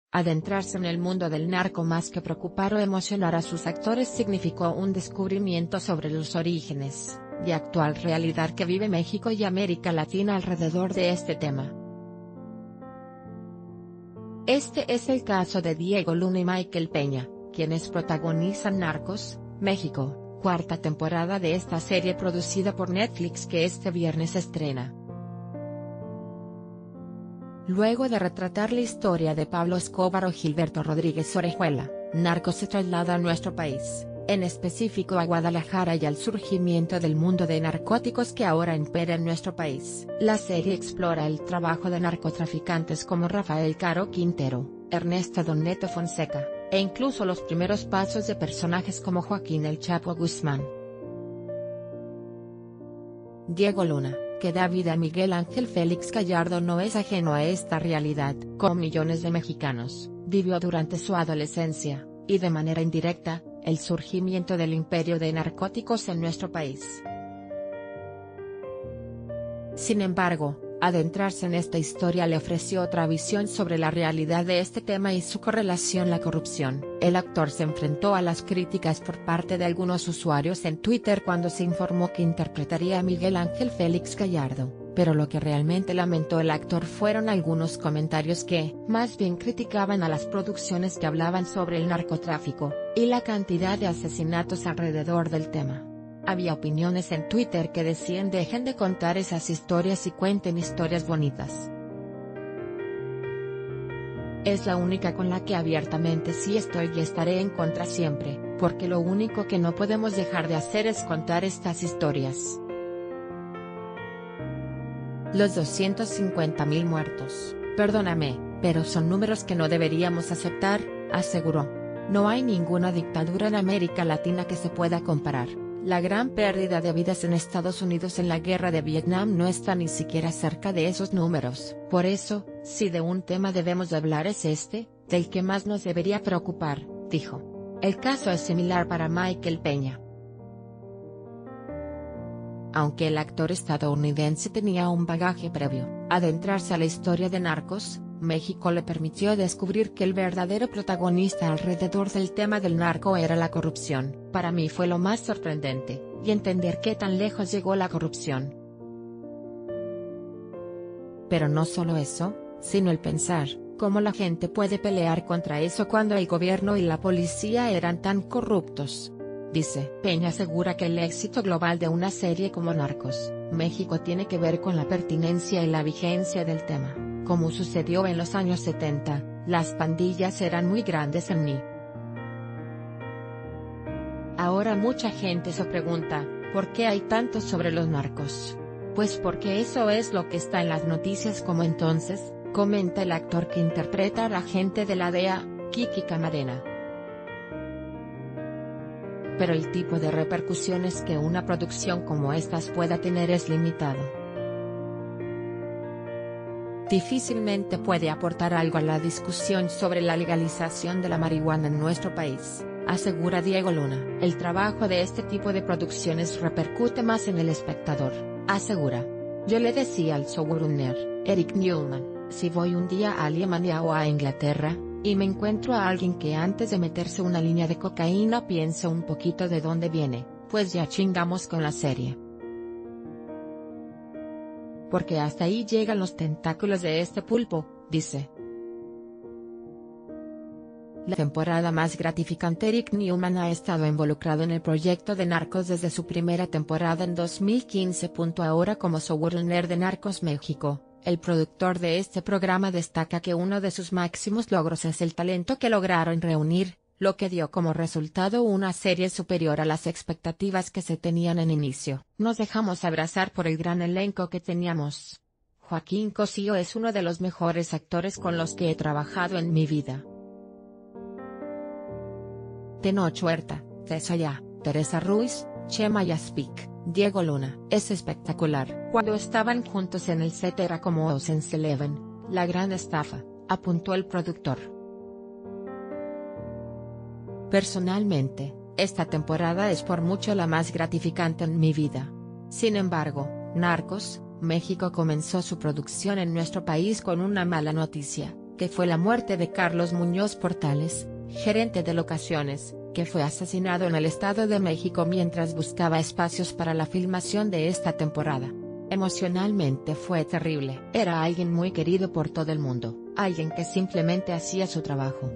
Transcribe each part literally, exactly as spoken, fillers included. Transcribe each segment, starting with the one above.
Adentrarse en el mundo del narco más que preocupar o emocionar a sus actores significó un descubrimiento sobre los orígenes, y actual realidad que vive México y América Latina alrededor de este tema. Este es el caso de Diego Luna y Michael Peña, quienes protagonizan Narcos, México, cuarta temporada de esta serie producida por Netflix que este viernes estrena. Luego de retratar la historia de Pablo Escobar o Gilberto Rodríguez Orejuela, Narcos se traslada a nuestro país, en específico a Guadalajara y al surgimiento del mundo de narcóticos que ahora impera en nuestro país. La serie explora el trabajo de narcotraficantes como Rafael Caro Quintero, Ernesto Don Neto Fonseca, e incluso los primeros pasos de personajes como Joaquín El Chapo Guzmán. Diego Luna, que da vida a Miguel Ángel Félix Gallardo, no es ajeno a esta realidad. Como millones de mexicanos, vivió durante su adolescencia, y de manera indirecta, el surgimiento del imperio de narcóticos en nuestro país. Sin embargo, adentrarse en esta historia le ofreció otra visión sobre la realidad de este tema y su correlación la corrupción. El actor se enfrentó a las críticas por parte de algunos usuarios en Twitter cuando se informó que interpretaría a Miguel Ángel Félix Gallardo, pero lo que realmente lamentó el actor fueron algunos comentarios que, más bien criticaban a las producciones que hablaban sobre el narcotráfico, y la cantidad de asesinatos alrededor del tema. Había opiniones en Twitter que decían dejen de contar esas historias y cuenten historias bonitas. Es la única con la que abiertamente sí estoy y estaré en contra siempre, porque lo único que no podemos dejar de hacer es contar estas historias. Los doscientos cincuenta mil muertos, perdóname, pero son números que no deberíamos aceptar, aseguró. No hay ninguna dictadura en América Latina que se pueda comparar. La gran pérdida de vidas en Estados Unidos en la guerra de Vietnam no está ni siquiera cerca de esos números. Por eso, si de un tema debemos de hablar es este, del que más nos debería preocupar, dijo. El caso es similar para Michael Peña. Aunque el actor estadounidense tenía un bagaje previo, adentrarse a la historia de Narcos, México le permitió descubrir que el verdadero protagonista alrededor del tema del narco era la corrupción. Para mí fue lo más sorprendente, y entender qué tan lejos llegó la corrupción. Pero no solo eso, sino el pensar, cómo la gente puede pelear contra eso cuando el gobierno y la policía eran tan corruptos. Dice. Peña asegura que el éxito global de una serie como Narcos, México tiene que ver con la pertinencia y la vigencia del tema. Como sucedió en los años setenta, las pandillas eran muy grandes en mí. Ahora mucha gente se pregunta, ¿por qué hay tanto sobre los narcos? Pues porque eso es lo que está en las noticias como entonces, comenta el actor que interpreta al agente de la D E A, Kiki Camarena. Pero el tipo de repercusiones que una producción como estas pueda tener es limitado. Difícilmente puede aportar algo a la discusión sobre la legalización de la marihuana en nuestro país, asegura Diego Luna. El trabajo de este tipo de producciones repercute más en el espectador, asegura. Yo le decía al showrunner, Eric Newman, si voy un día a Alemania o a Inglaterra, y me encuentro a alguien que antes de meterse una línea de cocaína piensa un poquito de dónde viene, pues ya chingamos con la serie. Porque hasta ahí llegan los tentáculos de este pulpo, dice. La temporada más gratificante. Eric Newman ha estado involucrado en el proyecto de Narcos desde su primera temporada en dos mil quince. Ahora como showrunner de Narcos México, el productor de este programa destaca que uno de sus máximos logros es el talento que lograron reunir, lo que dio como resultado una serie superior a las expectativas que se tenían en inicio. Nos dejamos abrazar por el gran elenco que teníamos. Joaquín Cosío es uno de los mejores actores con los que he trabajado en mi vida. Tenoch Huerta, Tessa Ya, Teresa Ruiz, Chema Yaspic, Diego Luna. Es espectacular. Cuando estaban juntos en el set era como Ocean's Eleven, la gran estafa, apuntó el productor. Personalmente, esta temporada es por mucho la más gratificante en mi vida. Sin embargo, Narcos, México comenzó su producción en nuestro país con una mala noticia, que fue la muerte de Carlos Muñoz Portales, gerente de locaciones, que fue asesinado en el Estado de México mientras buscaba espacios para la filmación de esta temporada. Emocionalmente fue terrible. Era alguien muy querido por todo el mundo, alguien que simplemente hacía su trabajo.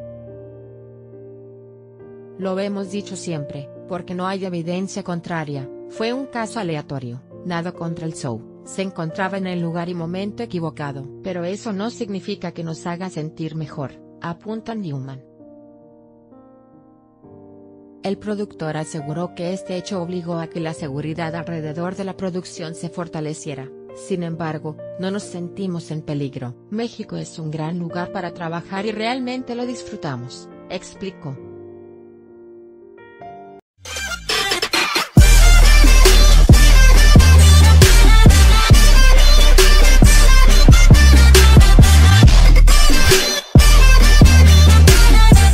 Lo hemos dicho siempre, porque no hay evidencia contraria, fue un caso aleatorio, nada contra el show, se encontraba en el lugar y momento equivocado. Pero eso no significa que nos haga sentir mejor, apunta Newman. El productor aseguró que este hecho obligó a que la seguridad alrededor de la producción se fortaleciera. Sin embargo, no nos sentimos en peligro. México es un gran lugar para trabajar y realmente lo disfrutamos, explicó.